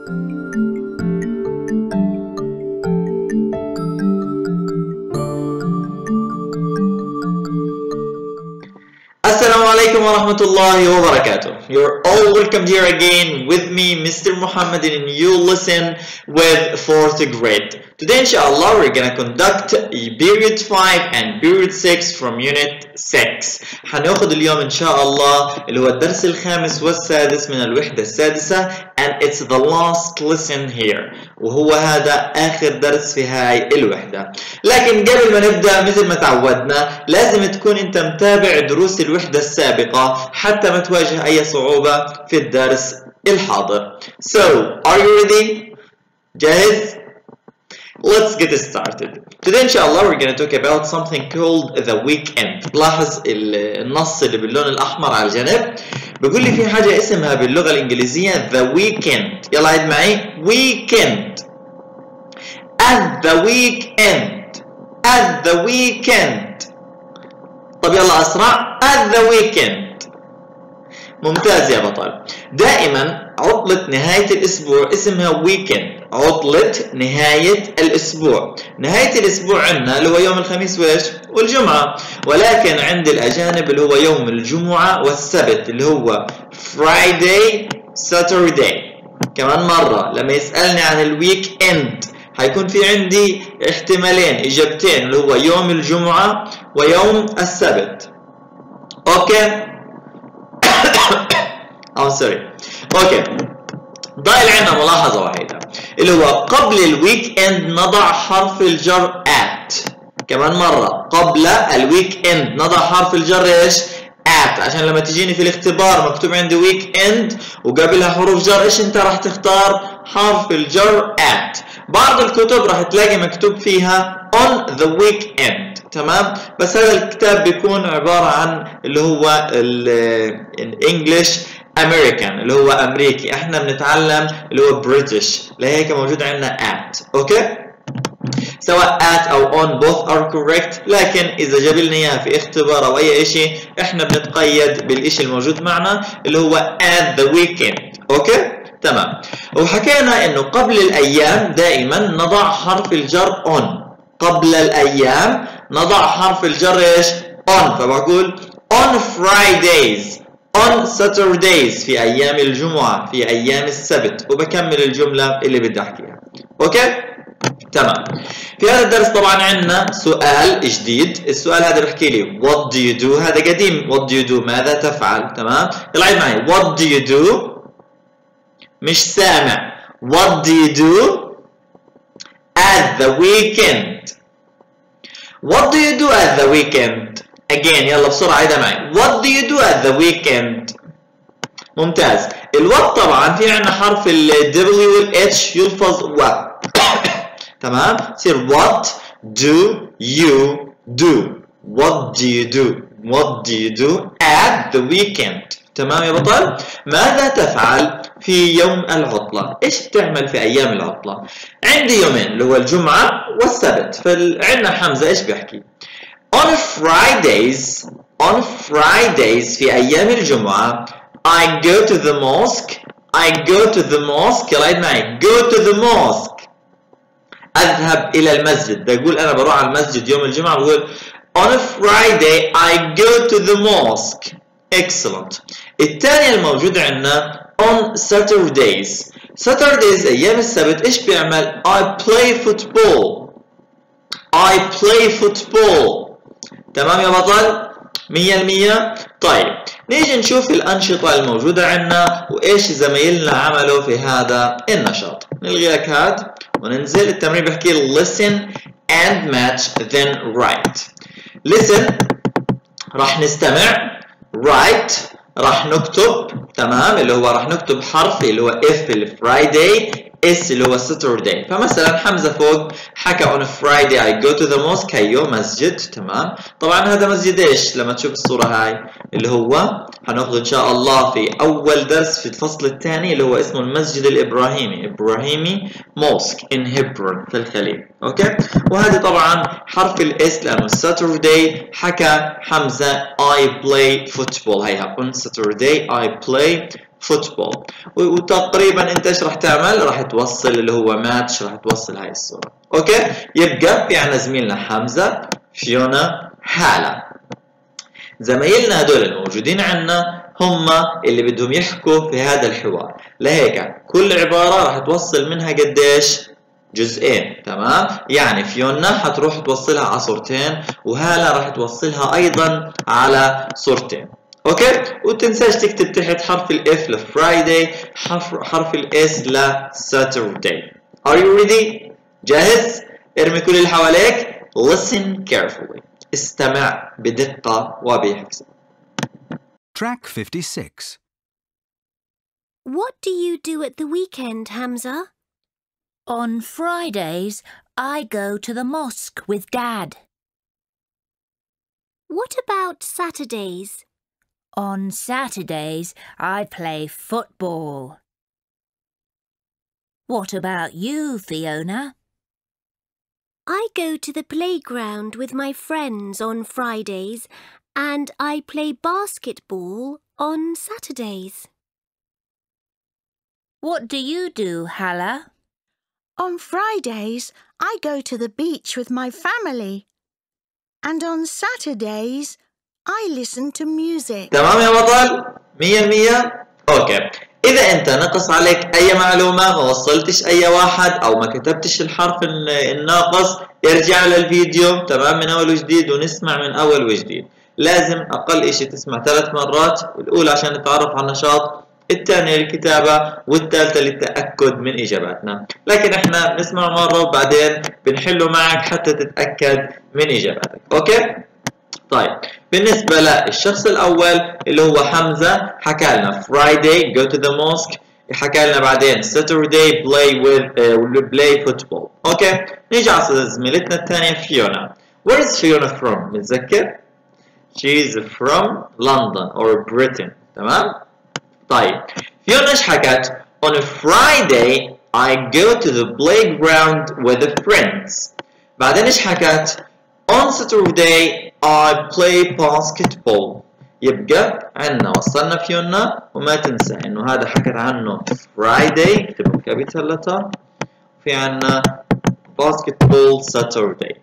Assalamu alaikum wa rahmatullahi wa barakatuh. You're all welcome here again with me, Mr. Muhammad, and you listen with 4th grade. Today, inshallah, we're gonna conduct period 5 and period 6 from unit 6. هناخد اليوم إن شاء الله اللي هو الدرس الخامس والسادس من الوحدة السادسة and it's the last lesson here. وهو هذا آخر درس في هاي الوحدة. لكن قبل ما نبدأ مثل ما تعودنا لازم تكون أنت متابع دروس الوحدة السابقة حتى ما تواجه أي صعوبة في الدرس الحاضر. So, are you ready? جاهز؟ Let's get started. Today inshallah we're going to talk about something called the weekend. لاحظ النص اللي باللون الأحمر على الجنب بيقول لي في حاجة اسمها باللغة الإنجليزية the weekend. يلا عيد معي weekend. At the weekend. At the weekend. طب يلا أسرع. At the weekend. ممتاز يا بطل. دائما عطلة نهاية الأسبوع اسمها weekend. عطلة نهاية الأسبوع. نهاية الأسبوع عندنا اللي هو يوم الخميس وإيش؟ والجمعة. ولكن عند الأجانب اللي هو يوم الجمعة والسبت اللي هو Friday Saturday. كمان مرة لما يسألني عن الويك إند هيكون في عندي احتمالين إجابتين اللي هو يوم الجمعة ويوم السبت. أوكي؟ سوري. أوكي. ضايل عنا ملاحظة واحدة اللي هو قبل الويك اند نضع حرف الجر at. كمان مرة قبل الويك اند نضع حرف الجر ايش؟ at عشان لما تجيني في الاختبار مكتوب عندي ويك اند وقبلها حروف جر ايش انت راح تختار؟ حرف الجر at. بعض الكتب راح تلاقي مكتوب فيها on the weekend. تمام؟ بس هذا الكتاب بيكون عبارة عن اللي هو الانجليش American اللي هو أمريكي. احنا بنتعلم اللي هو British لهيك موجود عندنا at. اوكي؟ سواء at أو on both are correct. لكن إذا جاب لنا إياها في اختبار أو أي شيء احنا بنتقيد بالإشي الموجود معنا اللي هو at the weekend. اوكي؟ تمام. وحكينا إنه قبل الأيام دائما نضع حرف الجر on. قبل الأيام نضع حرف الجر إيش؟ on. فبقول on Fridays. on Saturdays في أيام الجمعة في أيام السبت وبكمل الجملة اللي بدي أحكيها. أوكي؟ تمام. في هذا الدرس طبعا عندنا سؤال جديد. السؤال هذا بحكي لي what do you do. هذا قديم. what do you do ماذا تفعل. تمام. يلا عيد معي what do you do. مش سامع. what do you do at the weekend. what do you do at the weekend. again يلا بسرعة عيدها معي. what do you do at the weekend. ممتاز. الوات طبعا في عندنا حرف ال W وال H يلفظ و. تمام. يصير what do you do. what do you do. what do you do at the weekend. تمام يا بطل. ماذا تفعل في يوم العطلة. ايش بتعمل في ايام العطلة. عندي يومين اللي هو الجمعة والسبت. فعندنا حمزة ايش بيحكي. On Fridays في أيام الجمعة I go to the mosque. يلا عيد معي go to the mosque. أذهب إلى المسجد. بقول أنا بروح على المسجد يوم الجمعة بقول on Friday I go to the mosque. excellent. الثانية الموجودة عندنا on Saturdays أيام السبت إيش بيعمل I play football. تمام يا بطل 100%. طيب نيجي نشوف الأنشطة الموجودة عندنا وإيش زمايلنا عملوا في هذا النشاط. نلغي لك هاد وننزل. التمرين بحكي listen and match then write. listen راح نستمع. write راح نكتب. تمام اللي هو راح نكتب حرف اللي هو F اللي Friday S اللي هو Saturday. فمثلا حمزة فوق حكى on Friday I go to the mosque. هيو مسجد. تمام. طبعا هذا مسجد ايش لما تشوف الصورة هاي اللي هو هناخذ ان شاء الله في اول درس في الفصل الثاني اللي هو اسمه المسجد الابراهيمي mosque in Hebron في الخليل. اوكي. وهذه طبعا حرف الاس لانه Saturday حكى حمزة I play football. هيها on Saturday I play فوتبول. وتقريبا انت ايش راح تعمل؟ راح توصل اللي هو ماتش، راح توصل هاي الصورة. اوكي؟ يبقى في عنا زميلنا حمزة، فيونا، هالة. زمايلنا هدول الموجودين عنا هم اللي بدهم يحكوا في هذا الحوار، لهيك كل عبارة راح توصل منها قديش؟ جزئين. تمام؟ يعني فيونا حتروح توصلها على صورتين، وهالة راح توصلها ايضا على صورتين. اوكي؟ وتنساش تكتب تحت حرف الاف لفرايداي، حرف الاس لساترداي. Are you ready؟ جاهز؟ ارمي كل اللي حواليك. Listen carefully. استمع بدقة وبحفظ. Track 56. What do you do at the weekend, Hamza? On Fridays, I go to the mosque with Dad. What about Saturdays? On Saturdays, I play football. What about you, Fiona? I go to the playground with my friends on Fridays and I play basketball on Saturdays. What do you do, Hala? On Fridays, I go to the beach with my family. And on Saturdays, I listen to music. تمام يا بطل؟ 100%؟ اوكي. إذا أنت نقص عليك أي معلومة، ما وصلتش أي واحد أو ما كتبتش الحرف الناقص، ارجع للفيديو تمام من أول وجديد ونسمع من أول وجديد. لازم أقل إشي تسمع 3 مرات، الأولى عشان نتعرف على النشاط، الثانية للكتابة، والثالثة للتأكد من إجاباتنا. لكن إحنا بنسمع مرة وبعدين بنحله معك حتى تتأكد من إجاباتك. أوكي؟ طيب بالنسبة للشخص الأول اللي هو حمزة، حكى لنا Friday go to the mosque، حكى لنا بعدين Saturday play football. أوكي؟ نيجي على زميلتنا الثانية فيونا. Where is Fiona from؟ متذكر؟ She is from London or Britain. تمام؟ طيب فيونا ايش حكت؟ On a Friday I go to the playground with the friends. بعدين ايش حكت؟ On Saturday I play basketball. يبقى عندنا وصلنا فيونا، وما تنسى انه هذا حكت عنه Friday، اكتبوا capital letter، في عندنا basketball Saturday.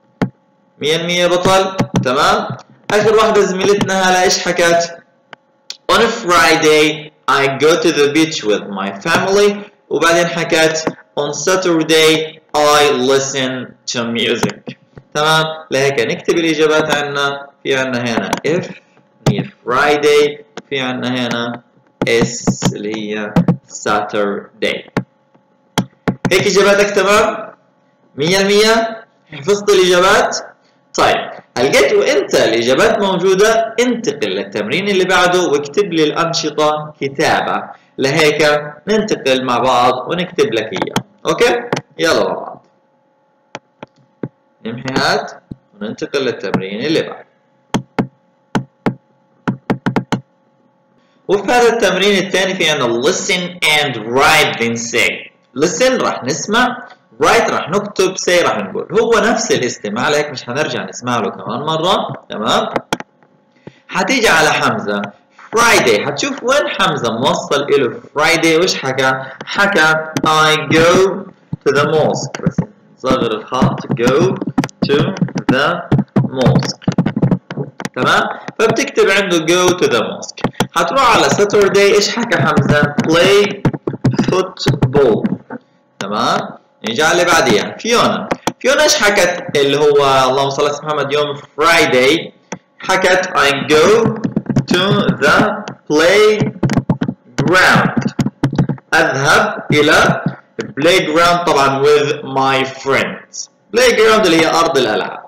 100% بطل. تمام؟ اخر واحدة زميلتنا هلا ايش حكت؟ On a Friday I go to the beach with my family. وبعدين حكت on Saturday I listen to music. تمام؟ لهيك نكتب الإجابات عنا. في عنا هنا F هي Friday، في عنا هنا S اللي هي Saturday. هيك إجاباتك تمام؟ 100%؟ حفظت الإجابات؟ طيب لقيت وانت الاجابات موجوده، انتقل للتمرين اللي بعده واكتب لي الانشطه كتابه. لهيك ننتقل مع بعض ونكتب لك اياه. اوكي؟ يلا مع بعض. نمحي هات وننتقل للتمرين اللي بعده. وفي هذا التمرين الثاني في عندنا listen and write then say. listen راح نسمع، رايت راح نكتب، سي راح نقول. هو نفس الاستماع، لك مش هنرجع نسمع له كمان مرة. تمام؟ حتيجي على حمزة Friday، حتشوف وين حمزة موصل إله Friday وإيش حكى؟ حكى I go to the mosque. بس نصغر الخط go to the mosque. تمام؟ فبتكتب عنده go to the mosque. حتروح على Saturday إيش حكى حمزة؟ play football. تمام؟ نيجي على اللي بعديها فيونا. فيونا ايش حكت اللي هو اللهم صل على محمد يوم Friday؟ حكت I go to the playground. أذهب إلى playground طبعا with my friends. playground اللي هي أرض الألعاب.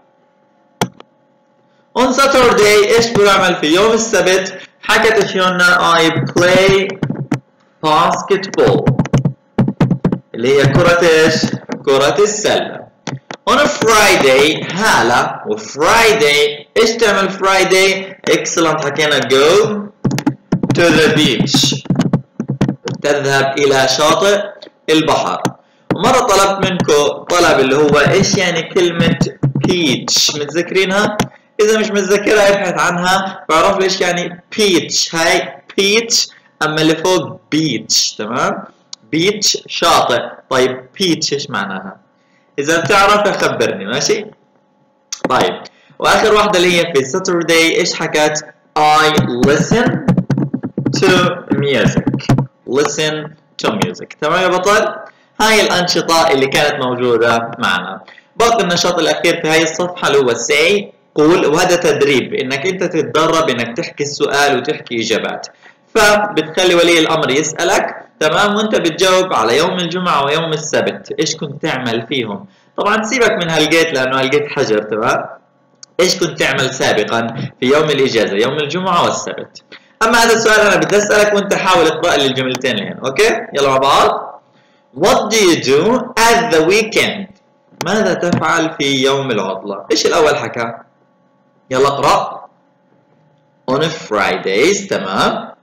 On Saturday ايش بعمل في يوم السبت؟ حكت فيونا I play basketball اللي هي كرة ايش؟ كرة السلة. On a Friday هالة، وفرايداي ايش تعمل فرايداي؟ excellent، حكينا go to the beach، تذهب إلى شاطئ البحر. ومرة طلبت منكم طلب اللي هو ايش يعني كلمة beach، متذكرينها؟ إذا مش متذكرها ابحث عنها، بعرف ليش يعني beach. هاي beach اما اللي فوق beach. تمام؟ beach شاطئ. طيب beach ايش معناها؟ اذا بتعرف خبرني. ماشي؟ طيب واخر واحده اللي هي في Saturday ايش حكت؟ I listen to music. listen to music. تمام يا بطل؟ هاي الأنشطة اللي كانت موجودة معنا. باقي النشاط الأخير في هاي الصفحة اللي هو say قول، وهذا تدريب إنك أنت تتدرب إنك تحكي السؤال وتحكي إجابات. فبتخلي ولي الأمر يسألك، تمام، وأنت بتجاوب على يوم الجمعة ويوم السبت إيش كنت تعمل فيهم. طبعا سيبك من هالجيت لأنه هالجيت حجر. تمام؟ إيش كنت تعمل سابقا في يوم الإجازة، يوم الجمعة والسبت. أما هذا السؤال أنا بدي أسألك وأنت حاول اقرأ لي الجملتين اللي هنا. أوكي؟ يلا مع بعض. What do you do at the weekend؟ ماذا تفعل في يوم العطلة؟ إيش الأول حكى؟ يلا اقرأ. On Fridays. تمام.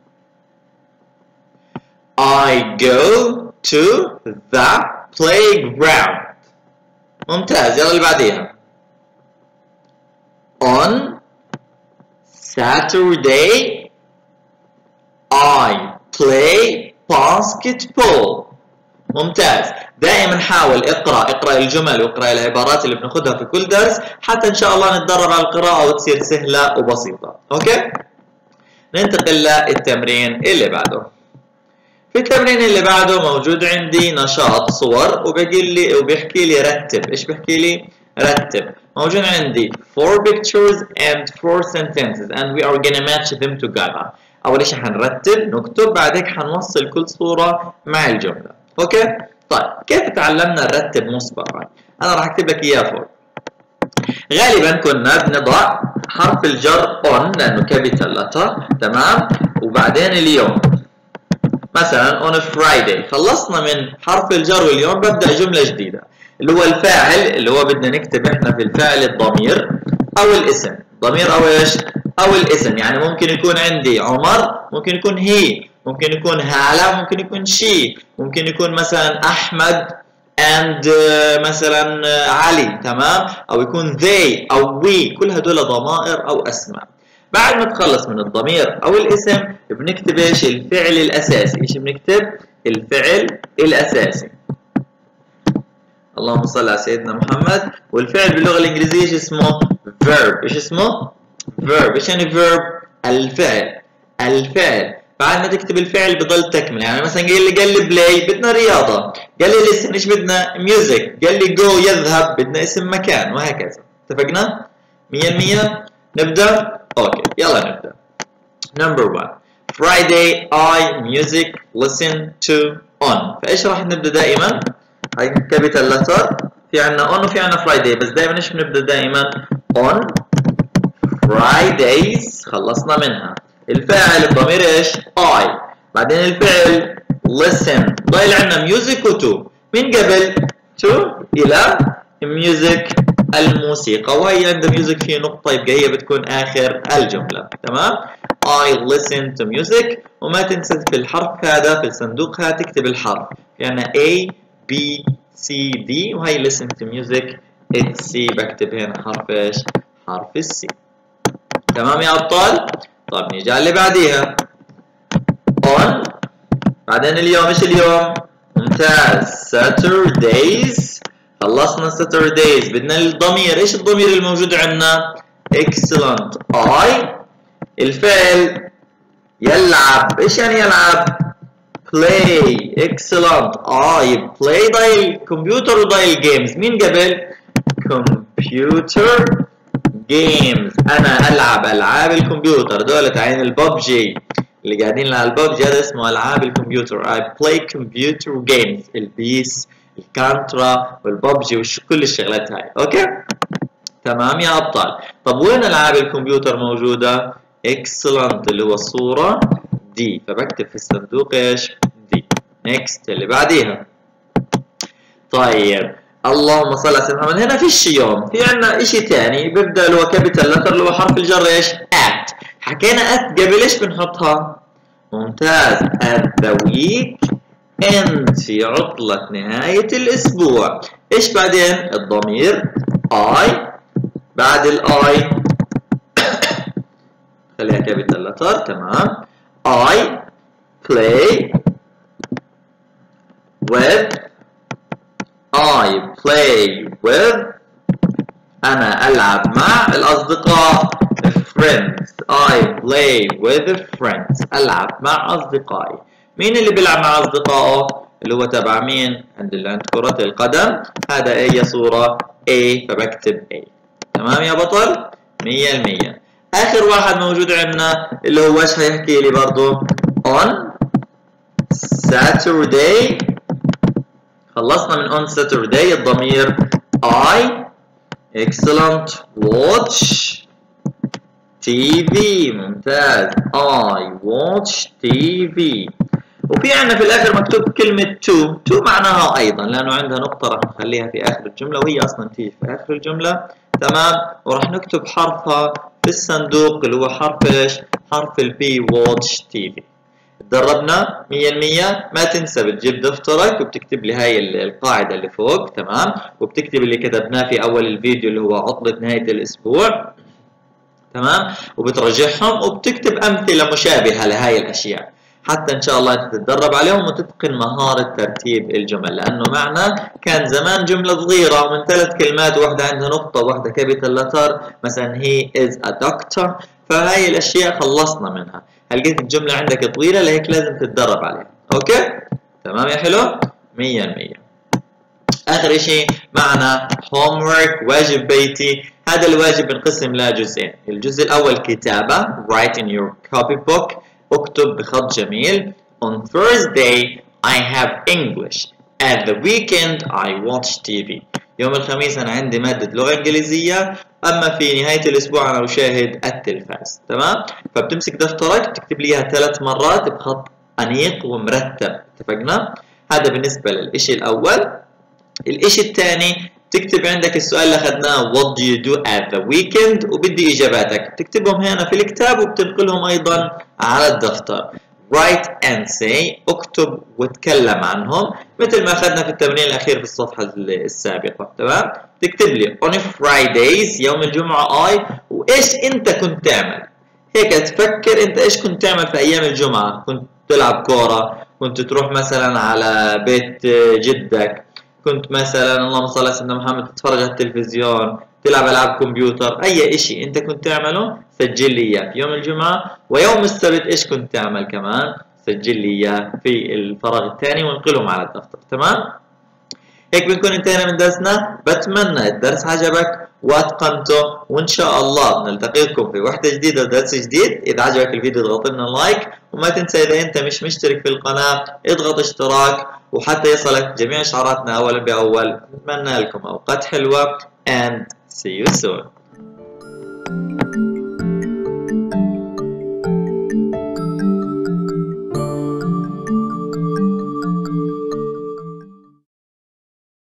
I go to the playground. ممتاز. يلا اللي بعديها. On Saturday I play basketball. ممتاز. دائما حاول اقرأ الجمل واقرأ العبارات اللي بناخدها في كل درس حتى ان شاء الله نتدرب على القراءة وتصير سهلة وبسيطة. اوكي؟ ننتقل للتمرين اللي بعده. في التمرين اللي بعده موجود عندي نشاط صور وبيحكي لي رتب. ايش بيحكي لي؟ رتب. موجود عندي 4 pictures and 4 sentences and we are gonna match them together. أول شيء حنرتب نكتب، بعد هيك حنوصل كل صورة مع الجملة. أوكي؟ طيب كيف تعلمنا نرتب مسبقا؟ أنا راح أكتب لك إياه فوق. غالبا كنا بنضع حرف الجر on لأنه capital letter. تمام؟ وبعدين اليوم. مثلا on Friday خلصنا من حرف الجر واليوم ببدأ جملة جديدة. اللي هو الفاعل اللي هو بدنا نكتب احنا في الفاعل الضمير او الاسم. ضمير او ايش؟ او الاسم. يعني ممكن يكون عندي عمر، ممكن يكون هي، ممكن يكون هالة، ممكن يكون شي، ممكن يكون مثلا احمد and مثلا علي. تمام؟ او يكون they او we. كل هدول ضمائر او اسماء. بعد ما تخلص من الضمير او الاسم بنكتب ايش؟ الفعل الاساسي. ايش بنكتب؟ الفعل الاساسي. اللهم صل على سيدنا محمد. والفعل باللغة الإنجليزية ايش اسمه؟ verb. ايش اسمه؟ verb. ايش يعني verb؟ الفعل. بعد ما تكتب الفعل بضل تكمل. يعني مثلا قال لي play بدنا رياضة، قال لي listen ايش بدنا؟ music، قال لي go يذهب بدنا اسم مكان، وهكذا. اتفقنا؟ 100%؟ نبدأ؟ اوكي يلا نبدأ. Number 1 Friday I music listen to on. فايش راح نبدأ دائما؟ هاي كابيتال لتر. في عنا on وفي عنا Friday، بس دائما ايش بنبدا دائما؟ on Fridays. خلصنا منها. الفاعل الضمير ايش؟ I. بعدين الفعل listen. ضايل عنا music و to. من قبل to الى music الموسيقى، وهي عند music في نقطة يبقى هي بتكون آخر الجملة. تمام؟ I listen to music. وما تنسى في الحرف هذا في الصندوق هذا تكتب الحرف. في عنا A B C D وهي listen to music it's C. بكتب هنا حرف ايش؟ حرف السي. تمام يا أبطال؟ طيب نيجي على اللي بعديها. on. بعدين اليوم ايش اليوم؟ ممتاز. Saturdays. خلصنا Saturdays. بدنا الضمير. ايش الضمير الموجود عندنا؟ excellent. I. الفعل يلعب. ايش يعني يلعب؟ play. excellent. play ضايل الكمبيوتر وضايل جيمز. مين قبل؟ computer games. انا العب العاب الكمبيوتر. دول تعين الببجي اللي قاعدين على الببجي هذا اسمه العاب الكمبيوتر. I play computer games. البيس، الكانترا والببجي وكل الشغلات هاي. اوكي؟ تمام يا ابطال. طب وين العاب الكمبيوتر موجوده؟ excellent اللي هو الصوره دي. فبكتب في الصندوق ايش؟ دي. next اللي بعديها. طيب اللهم صل على سيدنا محمد. هنا فيش يوم، في عندنا شيء ثاني بيبدا اللي هو كابيتال لتر اللي هو حرف الجر ايش؟ at. حكينا at قبل ايش بنحطها؟ ممتاز. at the weekend في عطلة نهاية الأسبوع. ايش بعدين؟ الضمير I. بعد I خليها كابيتال لتر. تمام. I play with. I play with. أنا ألعب مع الأصدقاء. friends. I play with friends. ألعب مع أصدقائي. مين اللي بيلعب مع أصدقائه؟ اللي هو تبع مين؟ عند كرة القدم. هذا هي صورة A فبكتب A. تمام يا بطل؟ 100%. آخر واحد موجود عندنا اللي هو ايش هيحكي لي برضه؟ on Saturday. خلصنا من on Saturday الضمير I. excellent. watch TV. ممتاز. I watch TV. وفي عندنا في الآخر مكتوب كلمة to. to معناها أيضا لأنه عندها نقطة راح نخليها في آخر الجملة وهي أصلا تيجي في آخر الجملة. تمام. وراح نكتب حرفها في الصندوق اللي هو حرف ايش؟ حرف البي watch TV. تدربنا 100%. ما تنسى بتجيب دفترك وبتكتب لي هاي القاعدة اللي فوق. تمام. وبتكتب اللي كتبناه في أول الفيديو اللي هو عطلة نهاية الأسبوع. تمام. وبترجعهم وبتكتب أمثلة مشابهة لهاي الأشياء حتى إن شاء الله أنت تتدرب عليهم وتتقن مهارة ترتيب الجمل. لأنه معنا كان زمان جملة صغيرة من 3 كلمات واحدة عندها نقطة واحدة capital letter مثلا he is a doctor. فهاي الأشياء خلصنا منها. هلقيت الجملة عندك طويلة لهيك لازم تتدرب عليها. أوكي؟ تمام يا حلو؟ 100%. آخر إشي معنا homework واجب بيتي. هذا الواجب بنقسم لجزئين. الجزء الأول كتابة write in your copybook. اكتب بخط جميل. On Thursday I have English. At the weekend I watch TV. يوم الخميس أنا عندي مادة لغة إنجليزية. أما في نهاية الأسبوع أنا أشاهد التلفاز. تمام؟ فبتمسك دفترك تكتب ليها 3 مرات بخط أنيق ومرتب. اتفقنا؟ هذا بالنسبة للإشي الأول. الإشي الثاني تكتب عندك السؤال اللي أخذناه what do you do at the weekend وبدي إجاباتك. تكتبهم هنا في الكتاب وبتنقلهم أيضا على الدفتر. write and say. اكتب وتكلم عنهم مثل ما أخذنا في التمرين الأخير في الصفحة السابقة. تمام؟ تكتب لي on Fridays يوم الجمعة I وإيش أنت كنت تعمل. هيك تفكر أنت إيش كنت تعمل في أيام الجمعة. كنت تلعب كورة. كنت تروح مثلا على بيت جدك. كنت مثلا اللهم صل على سيدنا محمد تتفرج على التلفزيون. تلعب ألعاب كمبيوتر. أي إشي أنت كنت تعمله سجل لي إياه في يوم الجمعة. ويوم السبت إيش كنت تعمل كمان سجل لي إياه في الفراغ الثاني وانقلهم على الدفتر. تمام؟ هيك بنكون انتهينا من درسنا. بتمنى الدرس عجبك واتقنته وإن شاء الله نلتقيكم في وحدة جديدة ودرس جديد. إذا عجبك الفيديو اضغط لنا لايك وما تنسى إذا أنت مش مشترك في القناة اضغط اشتراك وحتى يصلك جميع إشعاراتنا أولا بأول. نتمنى لكم أوقات حلوة and see you soon.